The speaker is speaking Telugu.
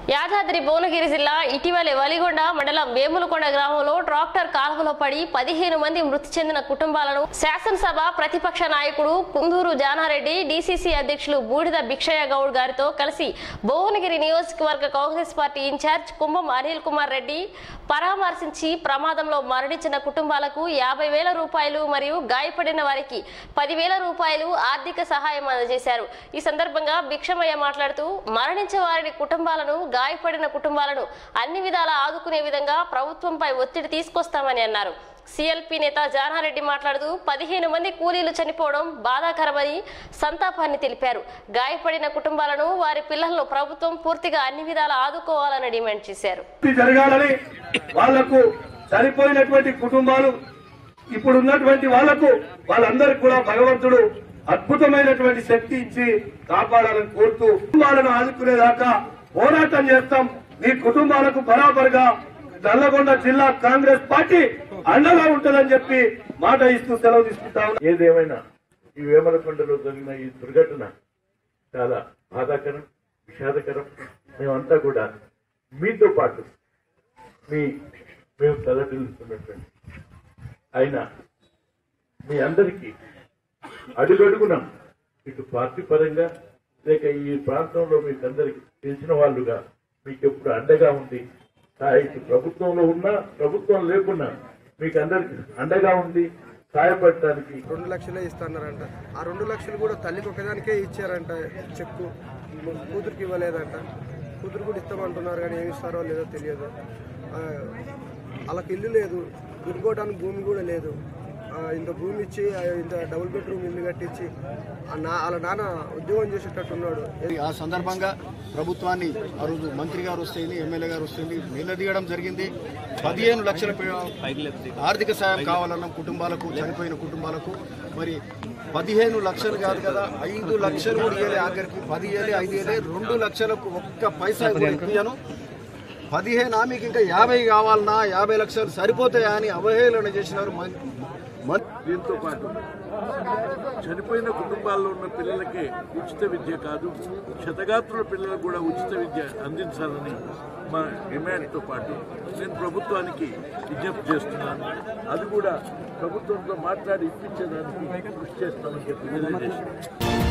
యాదాద్రి భువనగిరి జిల్లా ఇటీవలే వలిగొండ మండలం వేములకొండ గ్రామంలో ట్రాక్టర్ కాల్వలో పడి 15 మంది మృతి చెందిన కుటుంబాలను శాసనసభ ప్రతిపక్ష నాయకుడు కుందూరు జానారెడ్డి డీసీసీ అధ్యక్షులు బూడిద భిక్షయ్య గౌడ్ గారితో కలిసి భువనగిరి నియోజకవర్గ Congress party incharge Kumbham Anil Kumar Reddy పరామర్శించి ప్రమాదంలో మరణించిన కుటుంబాలకు 50,000 రూపాయలు మరియు గాయపడిన వారికి 10,000 రూపాయలు ఆర్థిక సహాయం అందజేశారు। ఈ సందర్భంగా భిక్షమయ్య మాట్లాడుతూ మరణించిన వారి కుటుంబాలను గాయపడిన కుటుంబాలను అన్ని విధాలా ఆదుకునే విధంగా ప్రభుత్వంపై ఒత్తిడి తీసుకొస్తామని అన్నారు। సిఎల్పి నేత జానారెడ్డి మాట్లాడుతూ 15 మంది కూలీలు చనిపోవడం బాధాకరమని సంతాపాన్ని తెలిపారు। గాయపడిన కుటుంబాలను వారి పిల్లలను ప్రభుత్వం పూర్తిగా అన్ని విధాలా ఆదుకోవాలని డిమాండ్ చేశారు। జరగాలని వాళ్లకు చనిపోయినటువంటి కుటుంబాలు ఇప్పుడు ఉన్నటువంటి వాళ్ళందరికీ కూడా భగవంతుడు అద్భుతమైనటువంటి శక్తి ఇచ్చి కాపాడాలని కోరుతూ కుటుంబాలను ఆదుకునేదాకా పోరాటం చేస్తాం। మీ కుటుంబాలకు బరాబరుగా నల్లగొండ జిల్లా కాంగ్రెస్ పార్టీ అండగా ఉంటుందని చెప్పి మాట ఇస్తూ సెలవు తీసుకుంటాం। ఏదేమైనా ఈ వేమలకొండలో జరిగిన ఈ దుర్ఘటన చాలా బాధాకరం, విషాదకరం। మేమంతా కూడా మీతో పాటు మేము తలపిల్లుతున్నటువంటి అయినా మీ అందరికీ అడుగడుగున ఇటు పార్టీ పరంగా లేక ఈ ప్రాంతంలో మీకు అందరికి తెలిసిన వాళ్ళుగా మీకు ఎప్పుడు అండగా ఉంది, ఇటు ప్రభుత్వంలో ఉన్నా ప్రభుత్వం లేకున్నా మీకు అందరికి అండగా ఉంది సహాయపడటానికి 2 లక్షలే ఇస్తున్నారంట। ఆ 2 లక్షలు కూడా తల్లికి ఒకదానికే ఇచ్చారంట, చెక్కు కూతురికి ఇవ్వలేదంట। కూతురు కూడా ఇస్తామంటున్నారు కానీ ఏమి ఇస్తారో లేదో తెలియదు। వాళ్ళకి ఇల్లు లేదు, దుర్గోటానికి భూమి కూడా లేదు। ఇంత భూమి ఇచ్చి ఇంత డబుల్ బెడ్రూమ్ ఇల్లు కట్టించి వాళ్ళ నాన్న ఉద్యోగం చేసేటట్టున్నాడు। ఆ సందర్భంగా ప్రభుత్వాన్ని ఆ రోజు మంత్రి గారు వస్తేంది, ఎమ్మెల్యే గారు వస్తేంది నిలదీయడం జరిగింది। 15 లక్షల ఆర్థిక సాయం కావాలన్న కుటుంబాలకు, చనిపోయిన కుటుంబాలకు మరి 15 లక్షలు కాదు కదా, 5 లక్షలు కూడా ఇవ్వలే, ఆఖరికి 10 ఇవ్వలే, 5 ఇవ్వలే, 2 లక్షలకు ఒక్క పైసా ఇవ్వను। 15 మీకు ఇంకా 50 కావాలన్నా, 50 లక్షలు సరిపోతాయా అని అవహేళన చేసినారు। దీంతో పాటు చనిపోయిన కుటుంబాల్లో ఉన్న పిల్లలకే ఉచిత విద్య కాదు, క్షతగాత్రుల పిల్లలకు కూడా ఉచిత విద్య అందించాలని మా డిమాండ్తో పాటు నేను ప్రభుత్వానికి విజ్ఞప్తి చేస్తున్నాను। అది కూడా ప్రభుత్వంతో మాట్లాడి ఇప్పించేదానికి కృషి చేస్తామని చెప్పి తెలియజేస్తున్నాను।